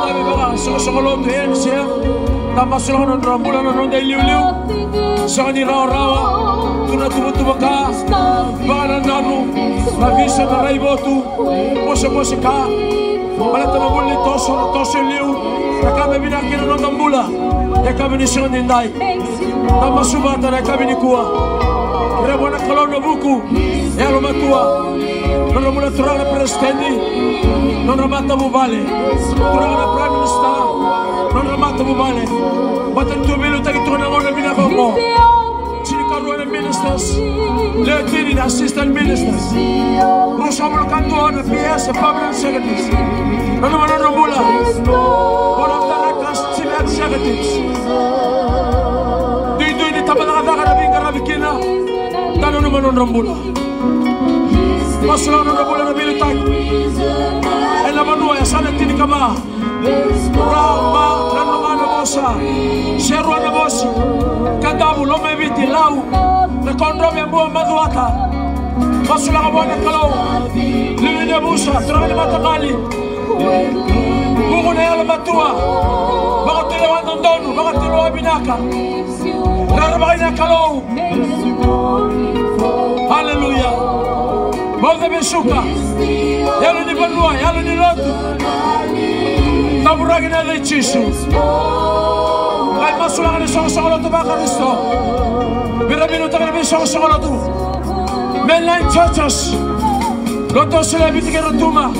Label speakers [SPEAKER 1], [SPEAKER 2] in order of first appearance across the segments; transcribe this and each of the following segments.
[SPEAKER 1] Buona colonna buku, e allo matua, non lo turare prestendi, non ramata bubale, turare prime minister, non ramata bubale, ma il tuo minuto che tu non hai vina con ci ricorrono ministers, le tiri assistant ministers, non siamo lo cantone, PS, public secretaries, non hanno mula, buona directors, civil secretaries, di tabadara vinga rabikina. Dano naman ang rambula. Masala ng rambula na bilitay. Ay naman ya sana tini kama. Rama nanamana bosa. Serwa na bosi. Kandamu lo may biti lau. Na kondrom yung buong maduata. Masala ka buwan ng kalaw. Lili na busa. Turang ni matakali. Buko na yung matua. Baka tilawan ng dono. Baka tilawan binaka. Narabakay na kalaw. Hallelujah. Moga besuka. Yalo ni banua, yalo ni lotu. Taburagi na lay chisu. Ay masulangan ni song lotu ba Kristo. Biramino taga ni song lotu. Mainline churches. Loto sila bitige rotuma.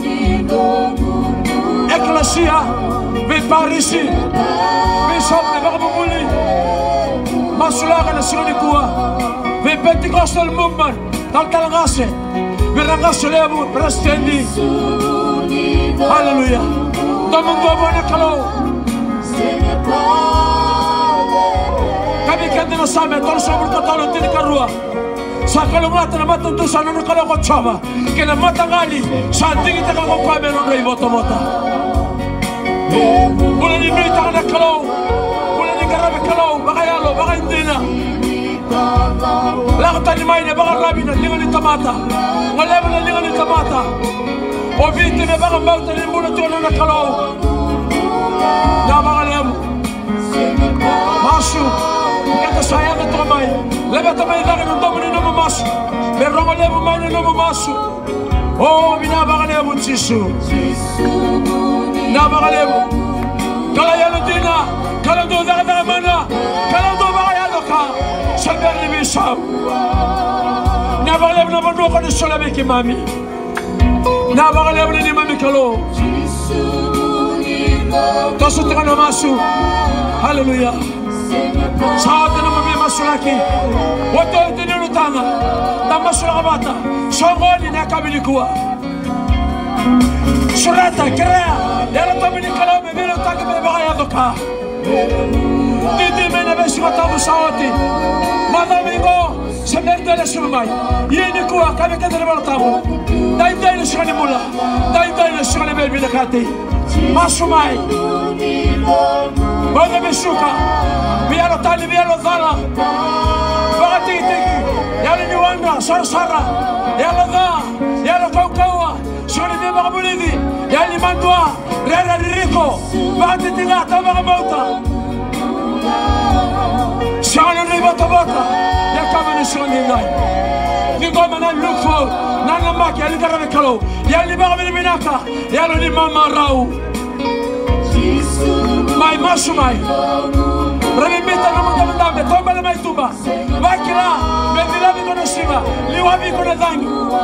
[SPEAKER 1] Ecclesia. Be Parisi. Be sopne baka bumuli. Masulangan na sila ni kuwa. The Pentecostal movement, talangase, birangase lebu, prestendi. Hallelujah. Domong na kalau. Kami kanda na same, tol sa mga tolo tini karua. Sa kalungatan na matuntusan na kalau ko chama, kina matangali, sa tingin na kako kwa meron rey mota. Mula ni Mita ka na kalau, mula ni Garabe kalau, baka yalo, baka hindi na. Lakata ni Maine baka rabi na linga ni tamata. Waleba na linga ni tamata. O viti na baka mauta ni muna tuwa na kalaw. Na baka lemu. Masu. Kata saya na tumay. Lebe tamay laki ng domo ni naman masu. Pero nga lemu may na naman masu. O binabaka lemu Jisu. Nabaka lemu. Kalayalo din na. Kalando na mana. Kalando baka yalo ka. Sabar ni Bisau. Nabakalab na manu ko ni Sulabi ki mami. Nabakalab ni mami kalo. Toso tika na masu. Hallelujah. Sa atin na mami masulaki. Wato ito nilutanga. Na masulaka bata. Songoni na kabili kuwa. Surata, krea. Yala tabi ni kalo. Mebilo taga me baka yado ka. Didi mena besi matabu saoti. Madamingo semerda le surmai. Yeni kuwa kami kadere baltabu. Dai le shani mula. Dai le shani bebi nakati. Masumai. Bada besuka. Bialo tali bialo dala. Bagati tiki. Yalo ni wanga sara. Yalo da. Yalo kaukawa. Shani be makabulidi. Yali mandua. Rera ririko. Bagati tinga tabaga mauta. Shana riba tabaka. Ya kama ni shani nai. Ni goma na look for. Nana maki ali karabe kalo. Yali baga binaka. Yalo ni mama rau. Mai masumai. Remimita na mga mandame. Tomba na may tuba. Bakila. Medilabi ko na siba. Liwabi ko na dangi.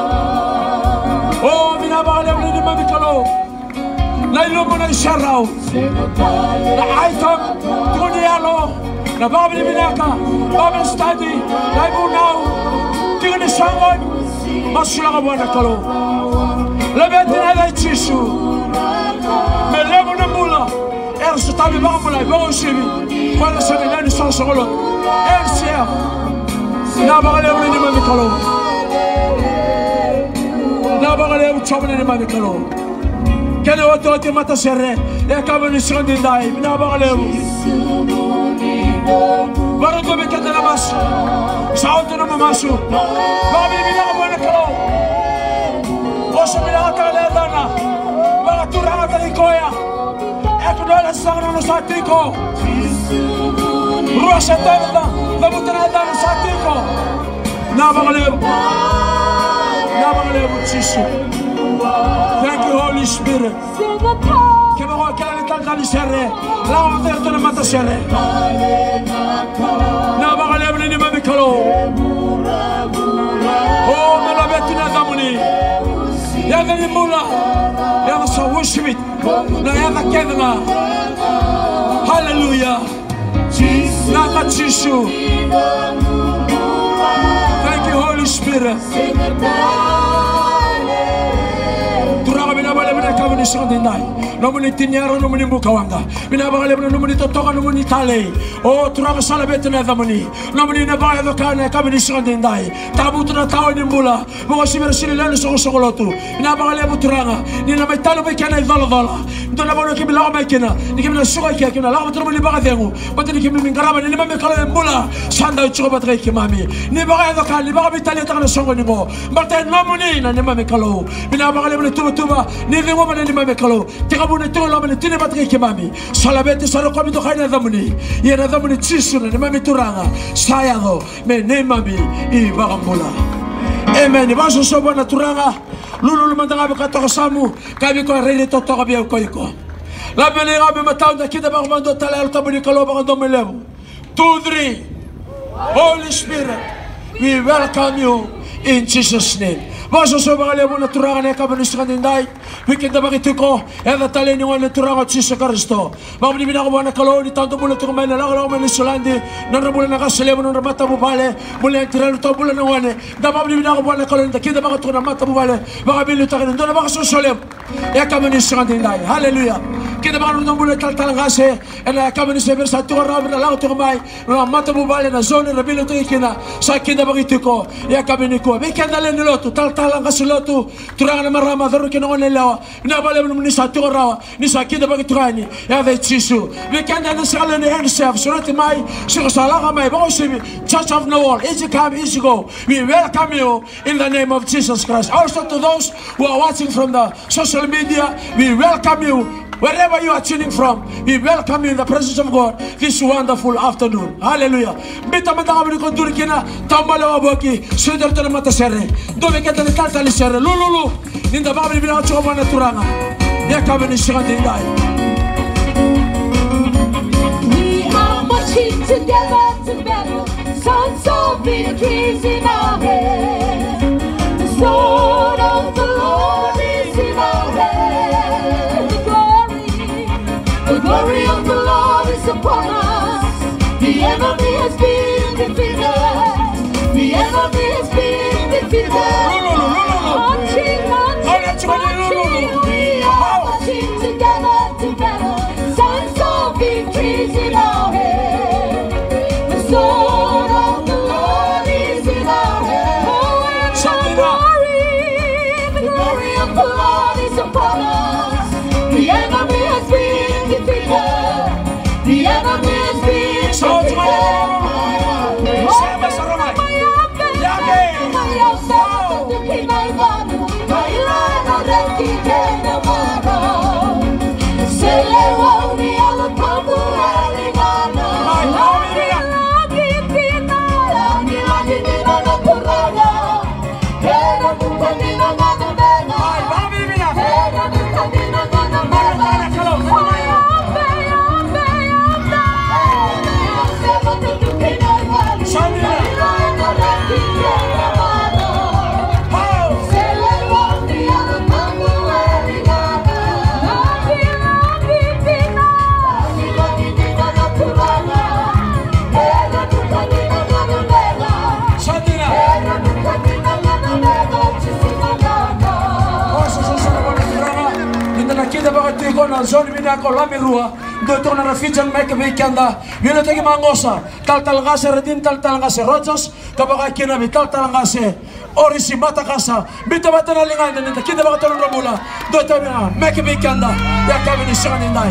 [SPEAKER 1] Oh, minabakalaw ni mami kalo. Nailumo na isaraw. Na aitom. Tuniyalo. Na babili binaka. Babili study. Naibunaw. Tingin ni sangon. Masula ka buwan na kalo. Labetin na lay chisu. Melemo na mula. Erso tabi baka mulay. Baka usibi. Kaya sa nila ni Sosogolot. RCF. Nabakalaw ni mami kalo. Nabakalaw chobo ni mami kalo. Kaya watote mata serre. E kama ni sikondi dai. Nabakalaw. Baru ko may kata na maso. Saot na mamaso. Baka binibina ka buwan na kalo. O sa pinakatala na. Baka turang at alikoya. Sarano Satiko. Rosatana, the Mutanadana Satiko. Navalev. Navalev Chisu. Thank you, Holy Spirit. Kemoro Kali Sere. Lao Vertona Matasere. Navalev Nimamikalo. Oh, Malabetina Damuni. Yavani Mula. Yavasa worship it. Nayava Kedma. Hallelujah. Naka Chishu. Thank you, Holy Spirit. Sunday night. No money Tinyaro, no money Mukawanga. We never have no money to talk on no money Tale. Oh, Trava Salabet and other money. No money in the Baya Kana coming Sunday night. Tabutuna Town in Mula. Mosima Silan Solotu. Never have Turanga. Nina Metalo Bekana Vala. Don't ever keep law making. They give me a sugar cake and allow to really Bagademo. But then he came in Garama and never call him Mula. Sanda Chobatreki Mami. Never have a can, never be Italian song anymore. But then no money and never make a low. We never have a tuba, neither woman and Mamekalo, Tirabune Tolam and Tinabatri Mami, Salabete Salokomi to Hana Zamuni, Yerazamuni Chisun and Mami Turanga, Sayado, me name Mami, I Varamula. Amen. The Basso Sobana Turanga, Lulu Mandaka Samu, Kabiko ready to talk about Koiko. La Benera Matau, the Kid of Armando Talal Tabunicalo and Domelevo. 2, 3. Holy Spirit, we welcome you in Jesus' name. Baso sobale mo na turanga na kabaniskan dinday. Wicked na bakitiko. Eda talen yung na turanga Jesus Kristo. Mabili binako na kaloni tanto mula tukumay na lang man isolandi. Nanramula na kasalemo ng mata bubale. Mula ang tirano to mula na wane. Da mabili binako na kaloni takida bakato na mata bubale. Baka bilu takin do na baka sosolem. Ya kabaniskan dinday. Hallelujah. Kita baka nung mula taltalang kasi. Ela kabaniskan versa turang na lang tukumay. Na mata bubale na zone na bilu takina. Sa kita bakitiko. Ya kabiniko. Wicked na len niloto talang kasulotu turanga na marama daru kinongo nelawa na bale mo ni sa turawa ni sa kida bagi turani ya ve chisu we can understand the himself so not mai so sala ka mai ba sibi church of no wall easy come easy go we welcome you in the name of Jesus Christ. Also to those who are watching from the social media, we welcome you. Wherever you are tuning from, we welcome you in the presence of God this wonderful afternoon. Hallelujah. Bita madami ko durikina tambala waboki sudar to mata sere. Dove kata ni kalta ni sere. Lulu ninda babli bina choma na turanga. Ya kabeni shigandindai.
[SPEAKER 2] We are marching together to battle. Sons of victories in our head. The sword of the Lord is in our head. The glory of the Lord is upon us. The enemy has been defeated. The enemy has been defeated. Marching, we are marching together to battle. Sons of victories in our head. The sword of the Lord is in our head. Oh, and the glory of the Lord is upon us. The enemy has been defeated. The enemy has been defeated.
[SPEAKER 1] Zone minako lamirua do na rafijan make weekenda vile tegi mangosa tal ngase redin tal ngase rojos kabaka kina vital tal ngase orisi mata kasa bita bata na linganda nita kida baka tolong ramula do na make weekenda ya kamini shani nai.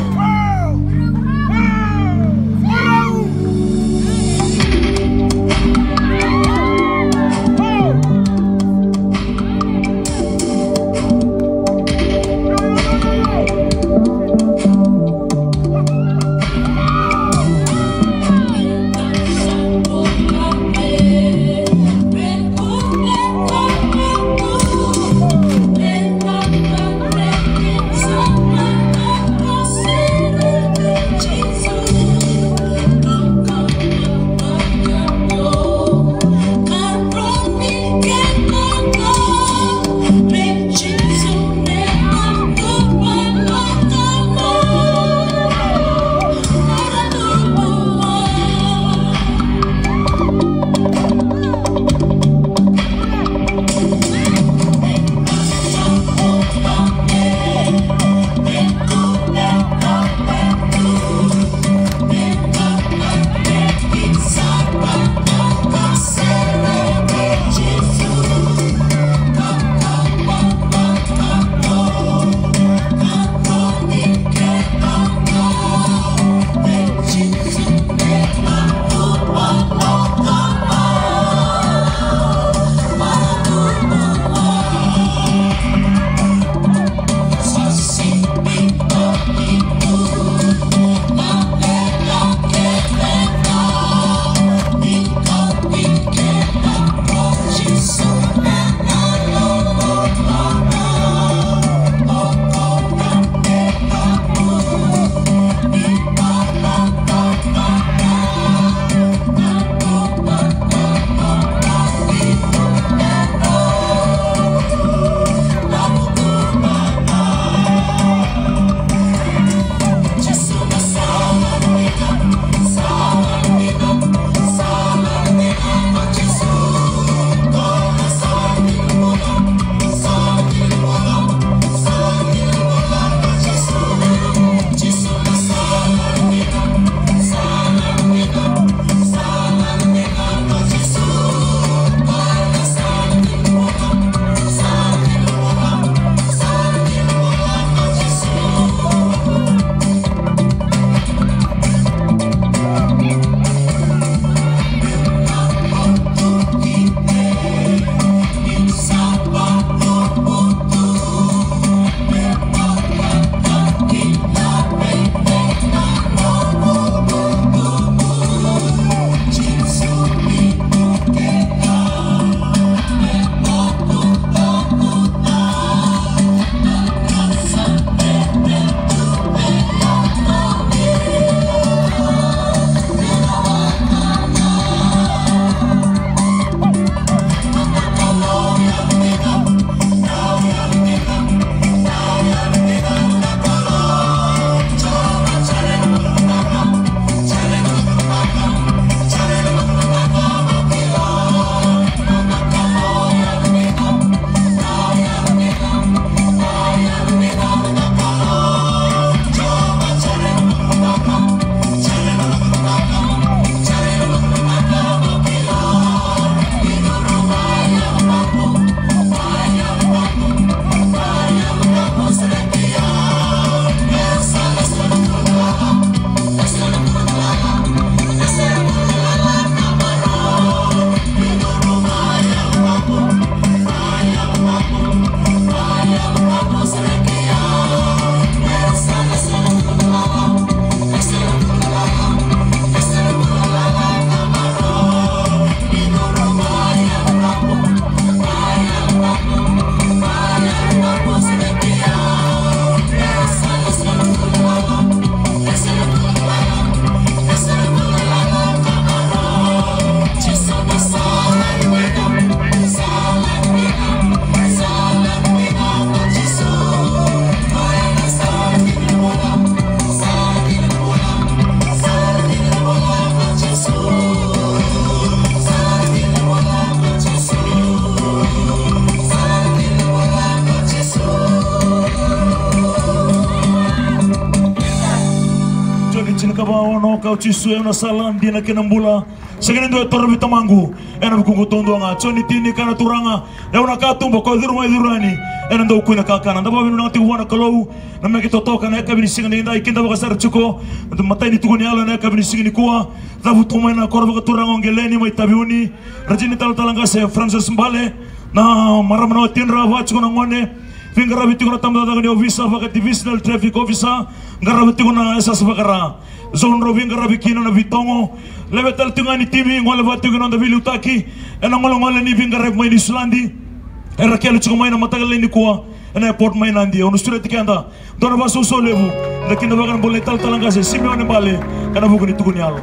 [SPEAKER 3] kabawa no kau cisu na salan dina kenambula segini do tor bitamangu ena bukungu tondo nga choni tini kana turanga na una katumba ko diru mai durani ena do kuina kakana ndaba binu ngati wana kalau na meki totoka na kabini singini ndai kinda bakasar chuko matai ni tuguni ala na kabini singini kuwa dabu tumaina korba turanga ngeleni mai tabiuni rajini talanga se Francis Mbale na maramana tinra wachu na ngone Vingarabi tikuna tamda daga ni officer baka divisional traffic officer ngarabi tikuna esas bakara zone ro vingarabi kina na vitongo lebetal tingani timi ngole batikuna na vilutaki ena ngole ni vingarabi mai ni Sulandi era kele chiko mai na matagal ni kuwa ena airport mai nandi onu sture tikanda dona baso so levu lakini bakan boleh tal talanga se Simeone Mbale ena buku ni tukuni alo.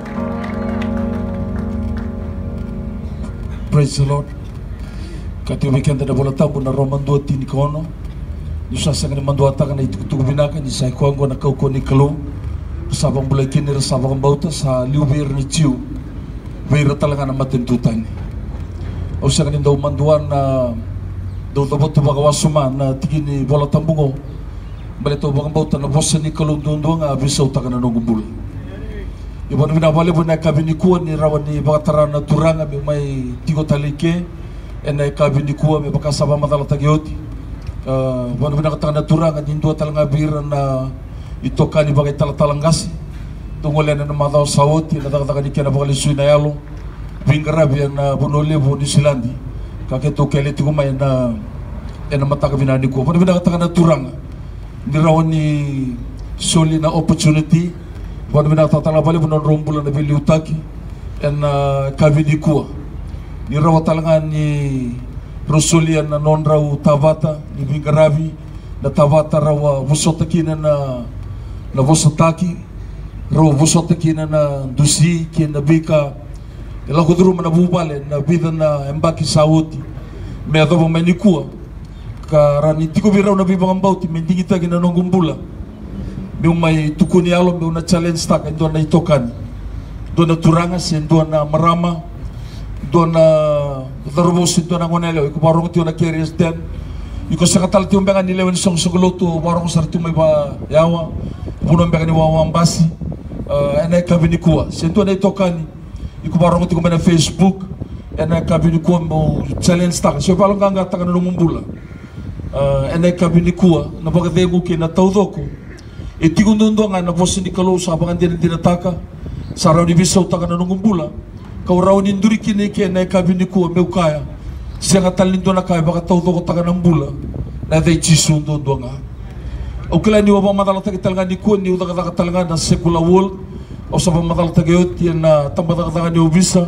[SPEAKER 3] Praise the Lord. Kati weekend ada bola tabu na Roman 2 tini kono. Nusa sangat manduata kana itu binaka ni sai kuanggo na kau koni kalu sabang bulai kini sabang bauta sa liubir ni ciu beira talanga na maten tutani o sangat indau manduan na do botu bagawasuma na tigini bola tambungo bale to bagam bauta na bossa ni kalu ndonga bisa utakana no gumbul ibon bina bale bona kabini kuan ni rawani bagatara na turanga me mai tigo talike ena kabini kuan me bakasaba madala tagioti Wana bina katanga turanga nindu talanga bira na itokani bagai talanggasi tungole na madao sawoti na daga dikena bagali suina yalo vingarabi na bonole boni silandi kake to kele tiguma na ena mataka bina niko wana bina katanga turanga nirawani soli na opportunity wana bina tatala bali bonon rombula na bili utaki ena kabidi kuwa nirawatanga ni Rosulia na nonrau Tavata ni Vingarabi na Tavata rawa vusotakina na vosotaki rawa vusotakina na dusi kina bika ela kuduru na bubale na bida na embaki sauti me adobo menikua karani tiko birau na biba ngambauti mendingi tagi na nongumbula me umai tukuni alo me una challenge taka ndo na itokani ndo na turanga si ndo na marama dona darbosin dona ngonelo iko barong tio na carriers den iko sakatal tio benga ni lewen song sogoloto barong sartu mai ba yawa puno benga ni wawa mbasi ena kabini kuwa sento na itokani iko barong tio mena Facebook ena kabini kuwa mo challenge tak so balong ganga tak na mumbula ena kabini kuwa na baga dengu ke na taudoko e tigundo nga na bosin di kalo sa bangan din dinataka sarau di bisa utaka na mumbula kau rau ni nduri kini ke na kabini kuwa meukaya sianga talindo na kaya baka tau toko taka nambula na dai chisu ndo nga o kila ni waba madala taka talanga ni kuwa ni udaka taka talanga na sekula world o saba madala taka yoti na tamba taka ni ubisa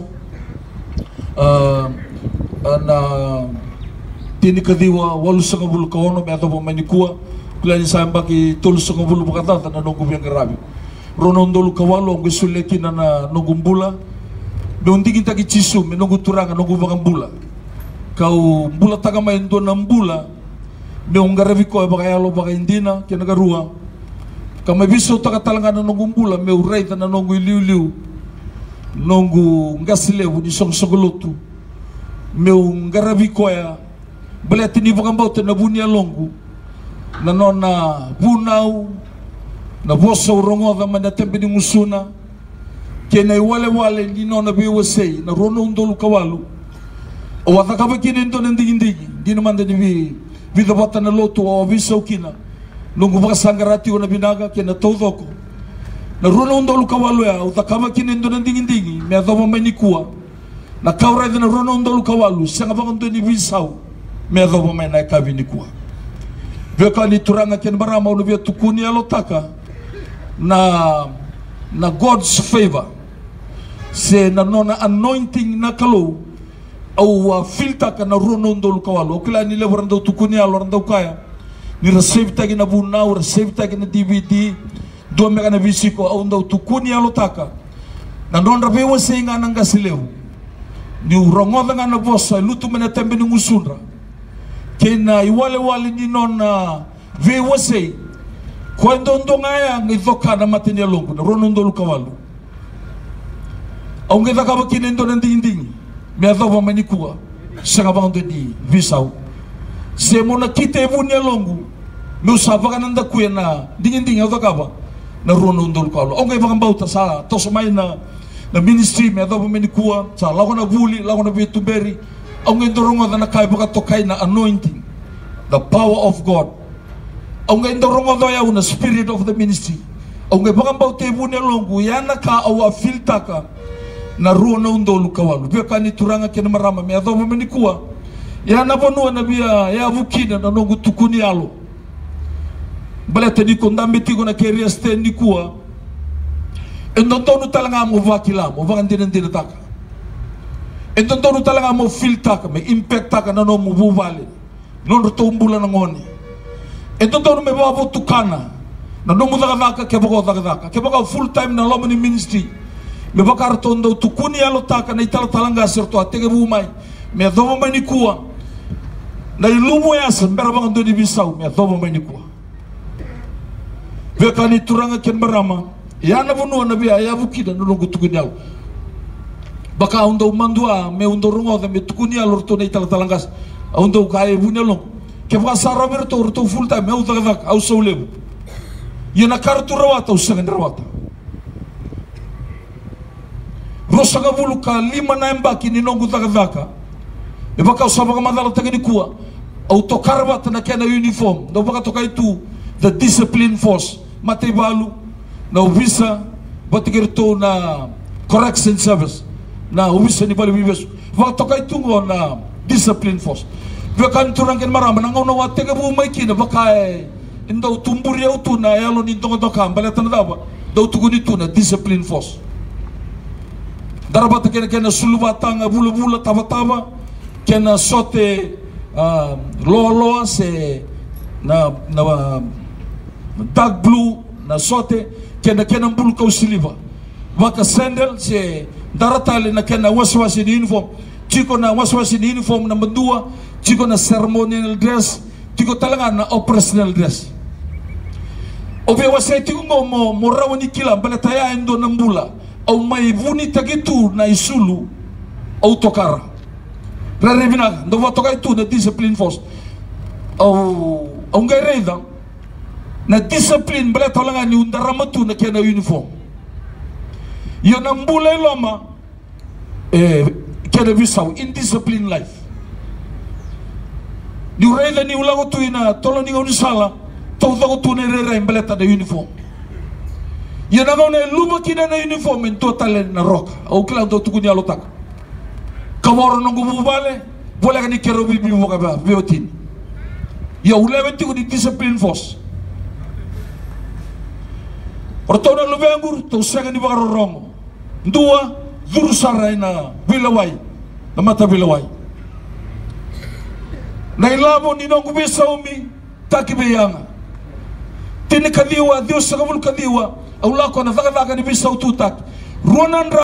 [SPEAKER 3] na tini kadiwa walu sanga bulu kawono me ato pama ni kuwa kila ni sayang baki tolu sanga bulu baka tata na nongu biang garabi rono ndolu kawalo ang gusuleki na nongumbula Beundingin taki cisu menunggu turanga nunggu bula kau bula taga main do nambula beungaravi ko baka yalo baka indina kena garua kama biso taga talanga nunggu bula meurai na nunggu liu nunggu ngasile di song sogolotu meungaravi ko ya bele tini baka mbauta na bunia longu na nona bunau na bosa urongo da mana tembe ni musuna kena wale ni nona biwa sei na rono undolu kawalu o watakaba kina ndo ndigi dina manda ni vida bota na loto o visa ukina nungu baka sangarati ona binaga kena todoko na rono undolu kawalu ya utakaba kina ndo ndigi me adoma menikua na kaura na rono undolu kawalu sanga baka ndo ni visa me adoma mena kabini kuwa veka ni turanga kena barama ono via tukuni alotaka na God's favor se na nona anointing na kalau au filta kana rono ndolu kawalo kila ni lebar ndo tukuni alo ndo kaya ni receive tagi na bunau receive tagi na DVD do mega na visiko au ndo tukuni alo taka na ndonra bewa singa nanga silewu ni urongoda ngana bosa lutu mena tembe ni musunra kena iwale ni nona vewa sei kwando ndo ngaya ngizoka na mateni longu na rono ndolu kawalo au ngeza kaba kinendo ndingi me adova manikua sanga bando di visau se mona kite bunia longu me usava kananda kuena dingin adova kaba na ruo na undol kaulo ongai vakambauta sa tosomai na ministry me adho meni kua sa lagona vuli lagona vituberi ongai dorongo na kai baka tokai na anointing the power of God ongai dorongo do ya una spirit of the ministry ongai vakambauta vune longu yana ka awa filtaka na ruo na undol kawalu bia kani turanga kena marama me adho meni kua yana vonua na bia ya vukina na nongu tukuni alo balete ni kondambe tigo na keria ste ni kua endontono talanga mo vakila mo vakandina ndina taka endontono talanga mo filtaka me impact taka na no mo vuvale non to umbula na ngone endontono me bavo tukana na no mo daka ke bako full time na lomani ministry me bakar tondo tukuni alo taka na itala talanga serto atege bumai me domo mani kua na ilumo yasa mbera bangando di bisau me domo mani kua Bekani turanga ken barama yana vunu na bia ya vukida no nongo tukunial baka undo mandua me undo rongo da me tukunial orto nei talangas undo kai bunelo ke baka saraberto orto full time me udaga au solebu yana kartu rawata usagan rawata rosaga vulu ka lima na mbaki ni nongo daga e baka usaba madala tagini kua auto karbat na kena uniform do baka tokai tu the discipline force matei balu na ubisa batigirto na correction service na ubisa ni balu bibesu va tokai tungo na discipline force bekan turang ken marama na ngona watega bu mai kina bakai indo tumburi autu na yalo ni tongo toka baleta na daba do tuguni tu na discipline force darabata kena suluba tanga bulu tava kena sote loa se na dark blue na sote kena bulu kau siliva waka sandal se daratale na kena waswasi ni uniform chiko na waswasi ni uniform na mandua chiko na ceremonial dress chiko talanga na operational dress obe wasai tiko mo rawani kila baleta ya endo nambula au mai vuni tagitu na isulu au tokara rarevina ndo toka itu na discipline force au ngai reida na discipline bala tolanga ni undaramatu na kena uniform yo na mbula loma kena visau in discipline life ni reida ni ulago tu ina toloni unisala to dago tu ne rera imbaleta de uniform yo na ngone luba kina na uniform in total na roka au kila ndo tukuni alotaka kamoro nongo bubale bola ni kero bi boka ba biotin yo ulebe tiku di discipline force ortona lubengur to sega ni bagaro rongo ndua zurusara na bilawai na mata bilawai na ilabo ni nongo bisaumi takibeyanga tini kadiwa dio sagabul kadiwa au lako na daga ni bisau tutak ruanan